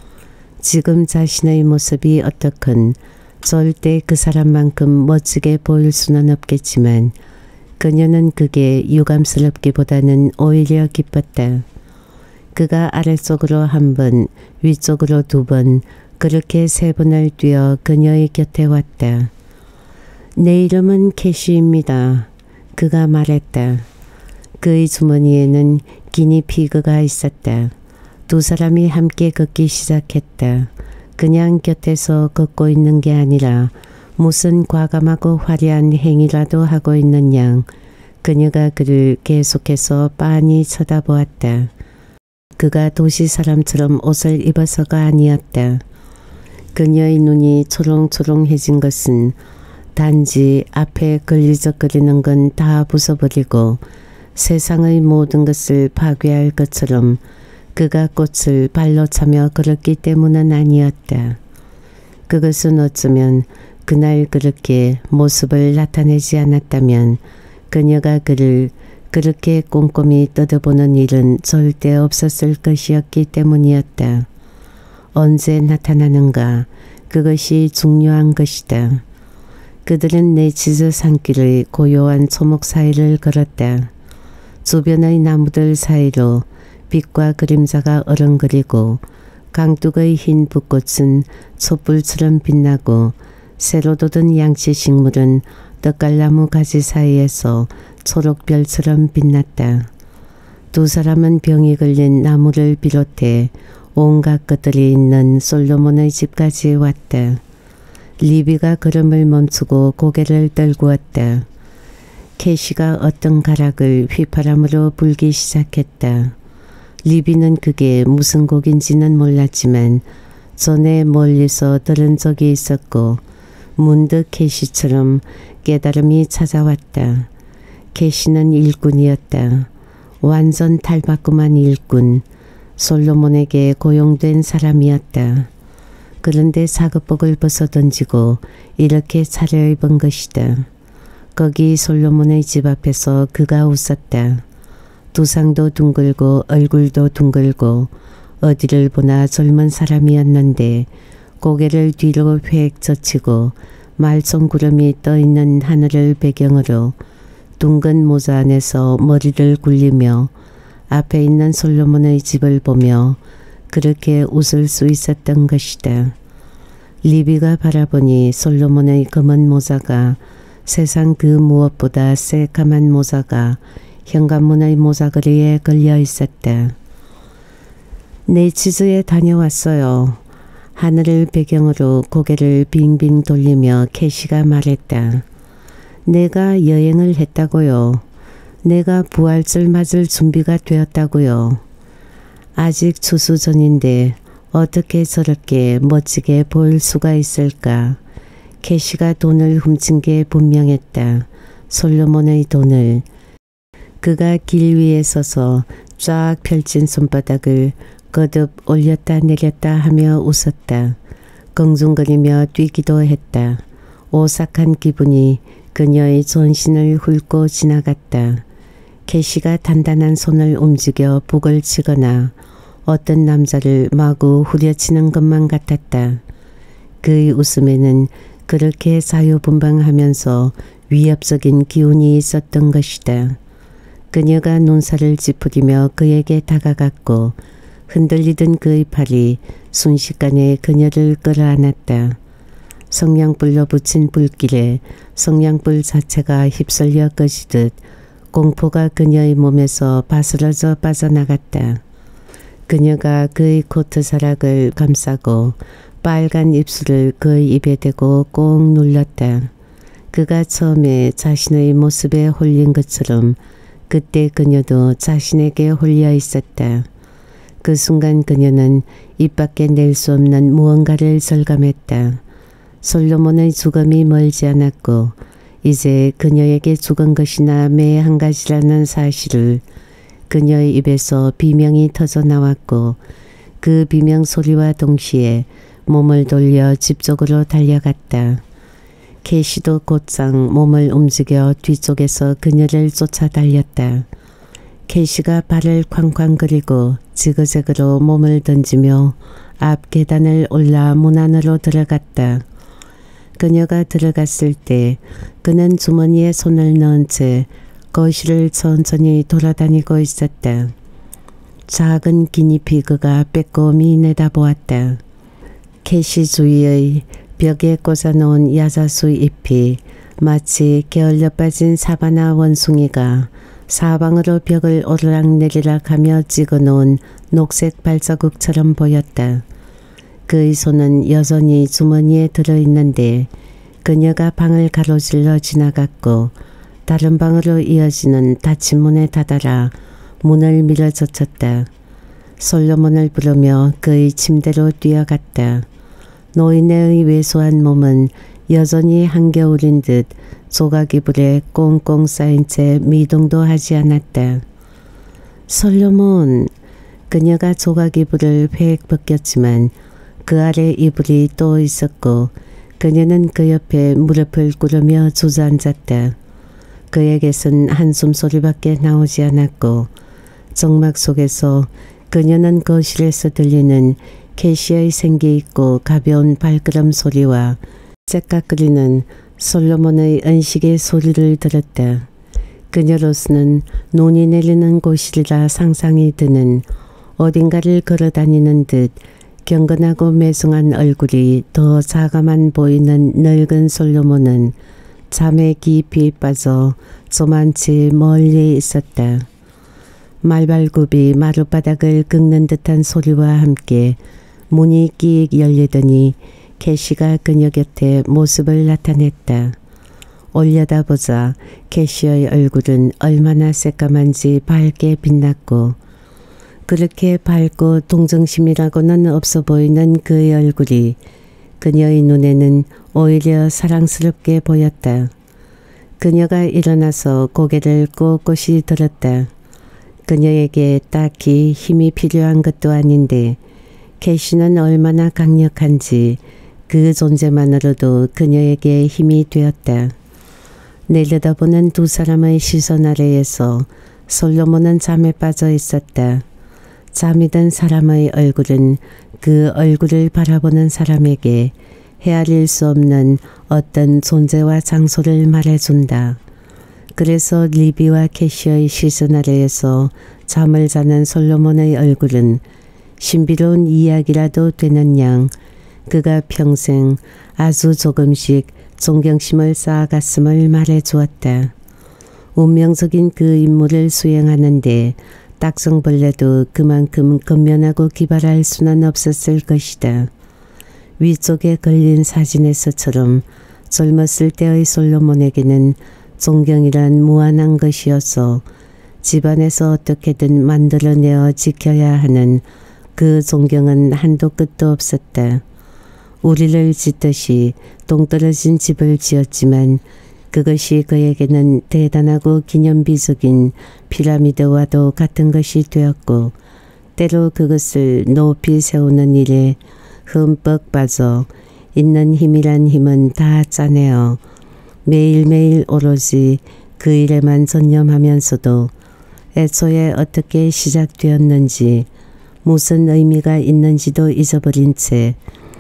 지금 자신의 모습이 어떻건 절대 그 사람만큼 멋지게 보일 수는 없겠지만 그녀는 그게 유감스럽기보다는 오히려 기뻤다. 그가 아래쪽으로 한 번, 위쪽으로 두 번, 그렇게 세 번을 뛰어 그녀의 곁에 왔다. 내 이름은 캐시입니다. 그가 말했다. 그의 주머니에는 기니피그가 있었다. 두 사람이 함께 걷기 시작했다. 그냥 곁에서 걷고 있는 게 아니라 무슨 과감하고 화려한 행위라도 하고 있는 양 그녀가 그를 계속해서 빤히 쳐다보았다. 그가 도시 사람처럼 옷을 입어서가 아니었다. 그녀의 눈이 초롱초롱해진 것은 단지 앞에 걸리적거리는 건 다 부숴버리고 세상의 모든 것을 파괴할 것처럼 그가 꽃을 발로 차며 걸었기 때문은 아니었다. 그것은 어쩌면 그날 그렇게 모습을 나타내지 않았다면 그녀가 그를 그렇게 꼼꼼히 떠다보는 일은 절대 없었을 것이었기 때문이었다. 언제 나타나는가 그것이 중요한 것이다. 그들은 네치즈 산길의 고요한 초목 사이를 걸었다. 주변의 나무들 사이로 빛과 그림자가 어른거리고 강둑의 흰 붓꽃은 촛불처럼 빛나고 새로 돋은 양치식물은 떡갈나무 가지 사이에서 초록별처럼 빛났다. 두 사람은 병이 걸린 나무를 비롯해 온갖 것들이 있는 솔로몬의 집까지 왔다. 리비가 걸음을 멈추고 고개를 떨구었다. 캐시가 어떤 가락을 휘파람으로 불기 시작했다. 리비는 그게 무슨 곡인지는 몰랐지만 전에 멀리서 들은 적이 있었고 문득 캐시처럼 깨달음이 찾아왔다. 캐시는 일꾼이었다. 완전 탈바꿈한 일꾼. 솔로몬에게 고용된 사람이었다. 그런데 사급복을 벗어던지고 이렇게 차려입은 것이다. 거기 솔로몬의 집 앞에서 그가 웃었다. 두상도 둥글고 얼굴도 둥글고 어디를 보나 젊은 사람이었는데 고개를 뒤로 획 젖히고 말총구름이 떠있는 하늘을 배경으로 둥근 모자 안에서 머리를 굴리며 앞에 있는 솔로몬의 집을 보며 그렇게 웃을 수 있었던 것이다. 리비가 바라보니 솔로몬의 검은 모자가 세상 그 무엇보다 새까만 모자가 현관문의 모자걸이에 걸려 있었다. 네치즈에 다녀왔어요. 하늘을 배경으로 고개를 빙빙 돌리며 캐시가 말했다. 내가 여행을 했다고요. 내가 부활절 맞을 준비가 되었다고요. 아직 추수 전인데 어떻게 저렇게 멋지게 보일 수가 있을까. 캐시가 돈을 훔친 게 분명했다. 솔로몬의 돈을. 그가 길 위에 서서 쫙 펼친 손바닥을 거듭 올렸다 내렸다 하며 웃었다. 껑중거리며 뛰기도 했다. 오싹한 기분이 그녀의 전신을 훑고 지나갔다. 캐시가 단단한 손을 움직여 북을 치거나 어떤 남자를 마구 후려치는 것만 같았다. 그의 웃음에는 그렇게 자유분방하면서 위협적인 기운이 있었던 것이다. 그녀가 눈살을 찌푸리며 그에게 다가갔고 흔들리던 그의 팔이 순식간에 그녀를 끌어안았다. 성냥불로 붙인 불길에 성냥불 자체가 휩쓸려 꺼지듯 공포가 그녀의 몸에서 바스러져 빠져나갔다. 그녀가 그의 코트 사락을 감싸고 빨간 입술을 그의 입에 대고 꼭 눌렀다. 그가 처음에 자신의 모습에 홀린 것처럼 그때 그녀도 자신에게 홀려 있었다. 그 순간 그녀는 입 밖에 낼 수 없는 무언가를 절감했다. 솔로몬의 죽음이 멀지 않았고 이제 그녀에게 죽은 것이나 매 한 가지라는 사실을 그녀의 입에서 비명이 터져 나왔고 그 비명 소리와 동시에 몸을 돌려 집 쪽으로 달려갔다. 캐시도 곧장 몸을 움직여 뒤쪽에서 그녀를 쫓아 달렸다. 캐시가 발을 쾅쾅거리고 지그재그로 몸을 던지며 앞 계단을 올라 문 안으로 들어갔다. 그녀가 들어갔을 때 그는 주머니에 손을 넣은 채 거실을 천천히 돌아다니고 있었다. 작은 기니피그가 빼꼼히 내다보았다. 캐시 주위의 벽에 꽂아놓은 야자수 잎이 마치 게을러 빠진 사바나 원숭이가 사방으로 벽을 오르락내리락 하며 찍어놓은 녹색 발자국처럼 보였다. 그의 손은 여전히 주머니에 들어있는데 그녀가 방을 가로질러 지나갔고 다른 방으로 이어지는 닫힌 문에 다다라 문을 밀어젖혔다. 솔로몬을 부르며 그의 침대로 뛰어갔다. 노인네의 왜소한 몸은 여전히 한겨울인 듯 조각 이불에 꽁꽁 쌓인 채 미동도 하지 않았다. 솔로몬! 그녀가 조각 이불을 획 벗겼지만 그 아래 이불이 또 있었고 그녀는 그 옆에 무릎을 꿇으며 주저앉았다. 그에게선 한숨 소리밖에 나오지 않았고 정막 속에서 그녀는 거실에서 들리는 캐시의 생기 있고 가벼운 발걸음 소리와 째깍거리는 솔로몬의 은식의 소리를 들었다. 그녀로서는 눈이 내리는 곳이라 상상이 드는 어딘가를 걸어다니는 듯 경건하고 매성한 얼굴이 더 자가만 보이는 늙은 솔로몬은 잠에 깊이 빠져 조만치 멀리 있었다. 말발굽이 마룻바닥을 긁는 듯한 소리와 함께 문이 끼익 열리더니 캐시가 그녀 곁에 모습을 나타냈다. 올려다보자 캐시의 얼굴은 얼마나 새까만지 밝게 빛났고 그렇게 밝고 동정심이라고는 없어 보이는 그의 얼굴이 그녀의 눈에는 오히려 사랑스럽게 보였다. 그녀가 일어나서 고개를 꼿꼿이 들었다. 그녀에게 딱히 힘이 필요한 것도 아닌데 캐시는 얼마나 강력한지 그 존재만으로도 그녀에게 힘이 되었다. 내려다보는 두 사람의 시선 아래에서 솔로몬은 잠에 빠져 있었다. 잠이 든 사람의 얼굴은 그 얼굴을 바라보는 사람에게 헤아릴 수 없는 어떤 존재와 장소를 말해준다. 그래서 리비와 캐시의 시선 아래에서 잠을 자는 솔로몬의 얼굴은 신비로운 이야기라도 되는 양 그가 평생 아주 조금씩 존경심을 쌓아갔음을 말해주었다. 운명적인 그 임무를 수행하는데 딱정벌레도 그만큼 건면하고 기발할 수는 없었을 것이다. 위쪽에 걸린 사진에서처럼 젊었을 때의 솔로몬에게는 존경이란 무한한 것이어서 집안에서 어떻게든 만들어내어 지켜야 하는 그 존경은 한도 끝도 없었다. 우리를 짓듯이 동떨어진 집을 지었지만 그것이 그에게는 대단하고 기념비적인 피라미드와도 같은 것이 되었고 때로 그것을 높이 세우는 일에 흠뻑 빠져 있는 힘이란 힘은 다 짜내어 매일매일 오로지 그 일에만 전념하면서도 애초에 어떻게 시작되었는지 무슨 의미가 있는지도 잊어버린 채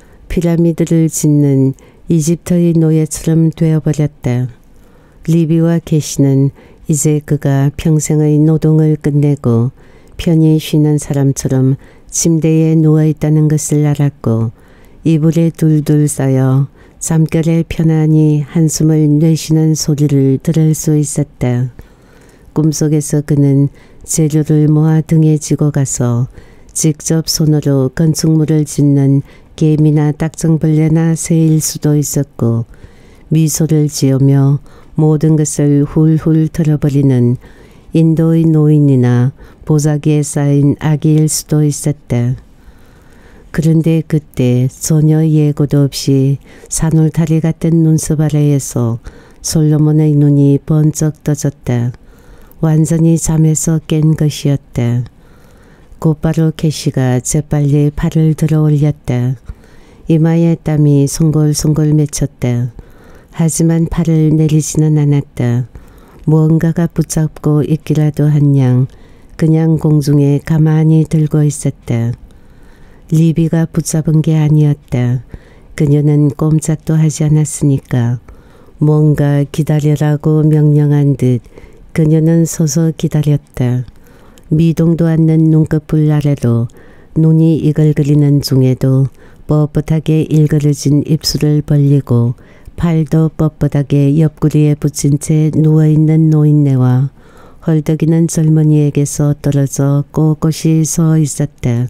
피라미드를 짓는 이집트의 노예처럼 되어버렸다. 리비와 캐시는 이제 그가 평생의 노동을 끝내고 편히 쉬는 사람처럼 침대에 누워있다는 것을 알았고 이불에 둘둘 쌓여 잠결에 편안히 한숨을 내쉬는 소리를 들을 수 있었다. 꿈속에서 그는 재료를 모아 등에 지고 가서 직접 손으로 건축물을 짓는 개미나 딱정벌레나 새일 수도 있었고 미소를 지으며 모든 것을 훌훌 털어버리는 인도의 노인이나 보자기에 쌓인 아기일 수도 있었다. 그런데 그때 전혀 예고도 없이 산울타리 같은 눈썹 아래에서 솔로몬의 눈이 번쩍 떠졌다. 완전히 잠에서 깬 것이었다. 곧바로 캐시가 재빨리 팔을 들어 올렸다. 이마에 땀이 송골송골 맺혔다. 하지만 팔을 내리지는 않았다. 무언가가 붙잡고 있기라도 한 양 그냥 공중에 가만히 들고 있었다. 리비가 붙잡은 게 아니었다. 그녀는 꼼짝도 하지 않았으니까. 뭔가 기다려라고 명령한 듯 그녀는 서서 기다렸다. 미동도 않는 눈꺼풀 아래로 눈이 이글거리는 중에도 뻣뻣하게 일그러진 입술을 벌리고 팔도 뻣뻣하게 옆구리에 붙인 채 누워있는 노인네와 헐떡이는 젊은이에게서 떨어져 꼿꼿이 서 있었다.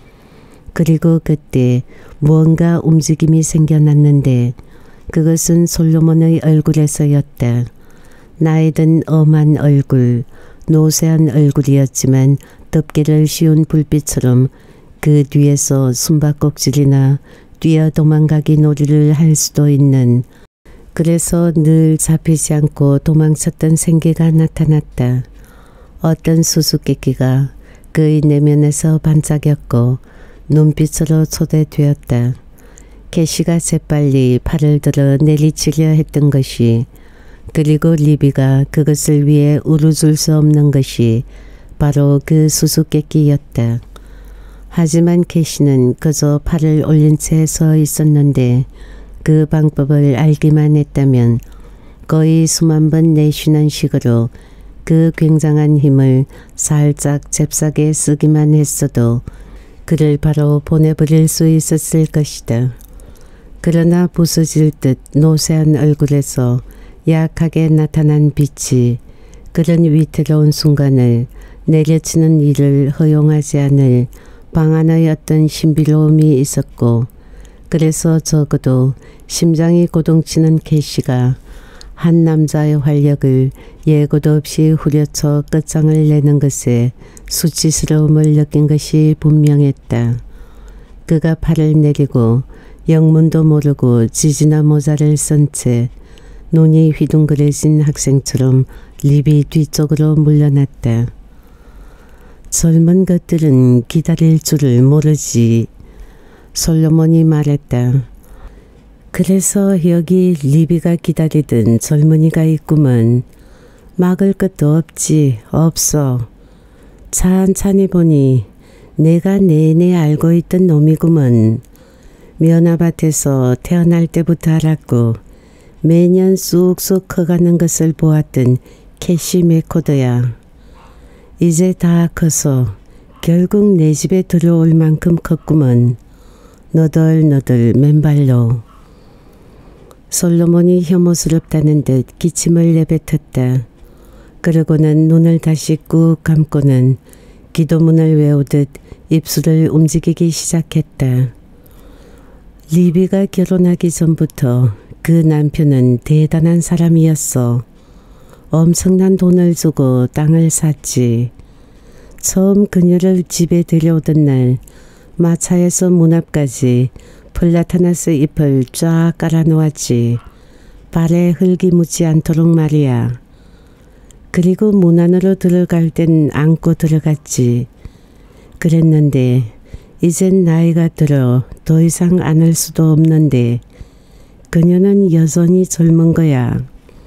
그리고 그때 무언가 움직임이 생겨났는데 그것은 솔로몬의 얼굴에서였다. 나이든 엄한 얼굴, 노쇠한 얼굴이었지만 덮개를 씌운 불빛처럼 그 뒤에서 숨바꼭질이나 뛰어 도망가기 놀이를 할 수도 있는, 그래서 늘 잡히지 않고 도망쳤던 생기가 나타났다. 어떤 수수께끼가 그의 내면에서 반짝였고 눈빛으로 초대되었다. 캐시가 재빨리 팔을 들어 내리치려 했던 것이, 그리고 리비가 그것을 위해 울어줄 수 없는 것이 바로 그 수수께끼였다. 하지만 캐시는 그저 팔을 올린 채 서 있었는데 그 방법을 알기만 했다면 거의 수만 번 내쉬는 식으로 그 굉장한 힘을 살짝 잽싸게 쓰기만 했어도 그를 바로 보내버릴 수 있었을 것이다. 그러나 부서질 듯 노쇠한 얼굴에서 약하게 나타난 빛이 그런 위태로운 순간을 내려치는 일을 허용하지 않을 방 안의 어떤 신비로움이 있었고, 그래서 적어도 심장이 고동치는 캐시가 한 남자의 활력을 예고도 없이 후려쳐 끝장을 내는 것에 수치스러움을 느낀 것이 분명했다. 그가 팔을 내리고 영문도 모르고 지지나 모자를 쓴 채 눈이 휘둥그레진 학생처럼 리비 뒤쪽으로 물러났다. 젊은 것들은 기다릴 줄을 모르지. 솔로몬이 말했다. 그래서 여기 리비가 기다리던 젊은이가 있구먼. 막을 것도 없지. 없어. 찬찬히 보니 내가 내내 알고 있던 놈이구먼. 면아밭에서 태어날 때부터 알았고 매년 쑥쑥 커가는 것을 보았던 캐시 맥코더야. 이제 다 커서 결국 내 집에 들어올 만큼 컸구먼. 너덜너덜 맨발로. 솔로몬이 혐오스럽다는 듯 기침을 내뱉었다. 그러고는 눈을 다시 꾹 감고는 기도문을 외우듯 입술을 움직이기 시작했다. 리비가 결혼하기 전부터 그 남편은 대단한 사람이었어. 엄청난 돈을 주고 땅을 샀지. 처음 그녀를 집에 데려오던 날 마차에서 문 앞까지 플라타나스 잎을 쫙 깔아놓았지. 발에 흙이 묻지 않도록 말이야. 그리고 문 안으로 들어갈 땐 안고 들어갔지. 그랬는데 이젠 나이가 들어 더 이상 안을 수도 없는데 그녀는 여전히 젊은 거야.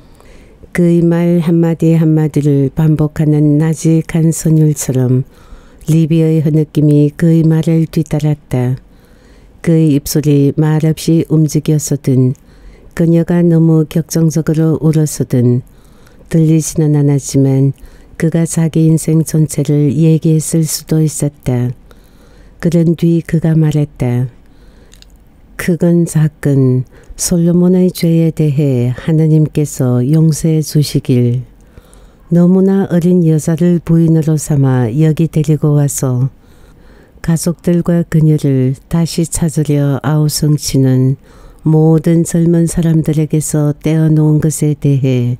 그의 말 한마디 한마디를 반복하는 나직한 선율처럼 리비의 흐느낌이 그의 말을 뒤따랐다. 그의 입술이 말없이 움직였거든 그녀가 너무 격정적으로 울었거든 들리지는 않았지만 그가 자기 인생 전체를 얘기했을 수도 있었다. 그런 뒤 그가 말했다. 크건 작건 솔로몬의 죄에 대해 하느님께서 용서해 주시길. 너무나 어린 여자를 부인으로 삼아 여기 데리고 와서 가족들과 그녀를 다시 찾으려 아우성치는 모든 젊은 사람들에게서 떼어놓은 것에 대해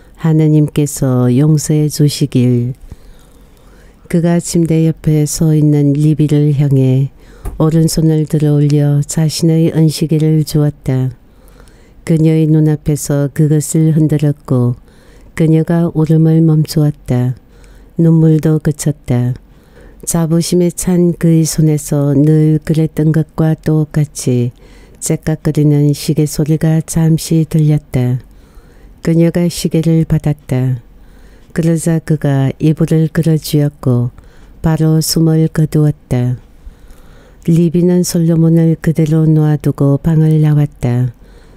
하느님께서 용서해 주시길. 그가 침대 옆에 서 있는 리비를 향해 오른손을 들어 올려 자신의 은시계를 주었다. 그녀의 눈앞에서 그것을 흔들었고 그녀가 울음을 멈추었다. 눈물도 그쳤다. 자부심에 찬 그의 손에서 늘 그랬던 것과 똑같이 째깍거리는 시계 소리가 잠시 들렸다. 그녀가 시계를 받았다. 그러자 그가 이불을 끌어쥐었고 바로 숨을 거두었다. 리비는 솔로몬을 그대로 놓아두고 방을 나왔다.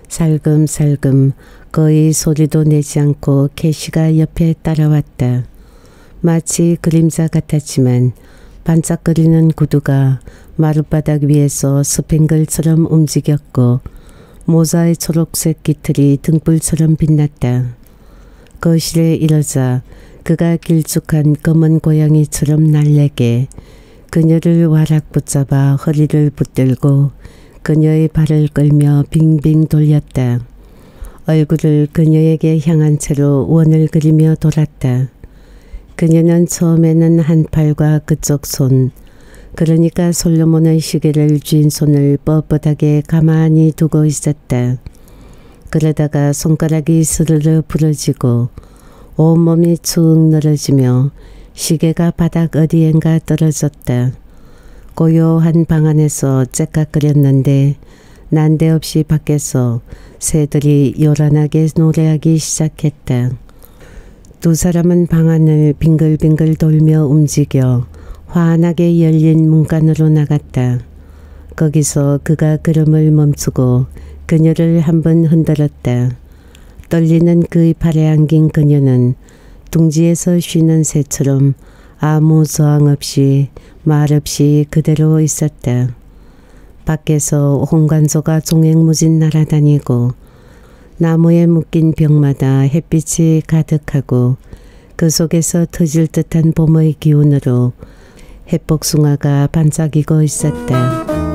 살금살금 거의 소리도 내지 않고 캐시가 옆에 따라왔다. 마치 그림자 같았지만 반짝거리는 구두가 마룻바닥 위에서 스팽글처럼 움직였고 모자의 초록색 깃털이 등불처럼 빛났다. 거실에 이르자 그가 길쭉한 검은 고양이처럼 날래게 그녀를 와락 붙잡아 허리를 붙들고 그녀의 발을 끌며 빙빙 돌렸다. 얼굴을 그녀에게 향한 채로 원을 그리며 돌았다. 그녀는 처음에는 한 팔과 그쪽 손, 그러니까 솔로몬의 시계를 쥔 손을 뻣뻣하게 가만히 두고 있었다. 그러다가 손가락이 스르르 부러지고 온몸이 축 늘어지며 시계가 바닥 어디엔가 떨어졌다. 고요한 방 안에서 째깍거렸는데 난데없이 밖에서 새들이 요란하게 노래하기 시작했다. 두 사람은 방 안을 빙글빙글 돌며 움직여 환하게 열린 문간으로 나갔다. 거기서 그가 걸음을 멈추고 그녀를 한번 흔들었다. 떨리는 그의 팔에 안긴 그녀는 둥지에서 쉬는 새처럼 아무 저항 없이 말 없이 그대로 있었다. 밖에서 홍간소가 종횡무진 날아다니고 나무에 묶인 벽마다 햇빛이 가득하고 그 속에서 터질 듯한 봄의 기운으로 햇복숭아가 반짝이고 있었다.